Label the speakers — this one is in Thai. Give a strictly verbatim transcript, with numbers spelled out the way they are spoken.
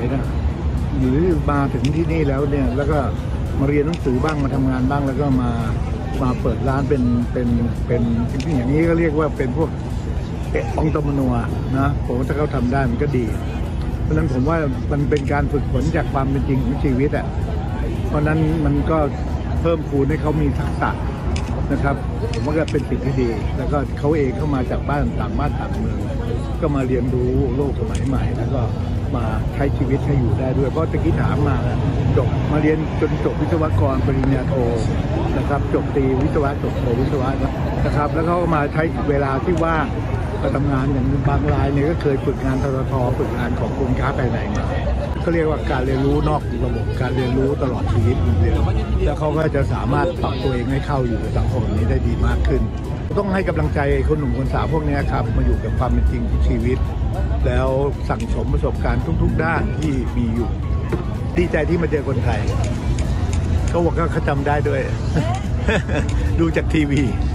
Speaker 1: นะหรือมาถึงที่นี่แล้วเนี่ยแล้วก็มาเรียนหนังสือบ้างมาทำงานบ้างแล้วก็มามาเปิดร้านเป็นเป็นเป็นอย่างนี้ก็เรียกว่าเป็นพวกองตมนัวนะผมถ้าเขาทำได้มันก็ดีเพราะนั้นผมว่ามันเป็นการฝึกฝนจากความเป็นจริงของชีวิตอ่ะเพราะนั้นมันก็เพิ่มพูนให้เขามีทักษะนะครับผมว่าก็เป็นสิ่งที่ดีแล้วก็เขาเองเข้ามาจากบ้านต่างบ้านต่างเมืองก็มาเรียนรู้โลกสมัยใหม่แล้วก็มาใช้ชีวิตให้อยู่ได้ด้วยเพราะตะกี้ถามมาจบมาเรียนจนจบวิศวกรปริญญาโทนะครับจบตรีวิศวะจบโทวิศวะนะครับแล้วเขาก็มาใช้เวลาที่ว่างมาทำงานอย่างบางรายเนี่ยก็เคยฝึกงานทททฝึกงานของกรมค้าภายในมาก็เรียกว่าการเรียนรู้นอกระบบการเรียนรู้ตลอดชีวิตเรียนแล้วเขาก็จะสามารถปรับตัวเองให้เข้าอยู่ในสังคมนี้ได้ดีมากขึ้นต้องให้กำลังใจคนหนุ่มคนสาวพวกนี้ครับมาอยู่กับความเป็นจริงของชีวิตแล้วสั่งสมประสบการณ์ทุกๆด้านที่มีอยู่ดีใจที่มาเจอคนไทยเขาบอกว่าเขาจำได้ด้วย ดูจากทีวี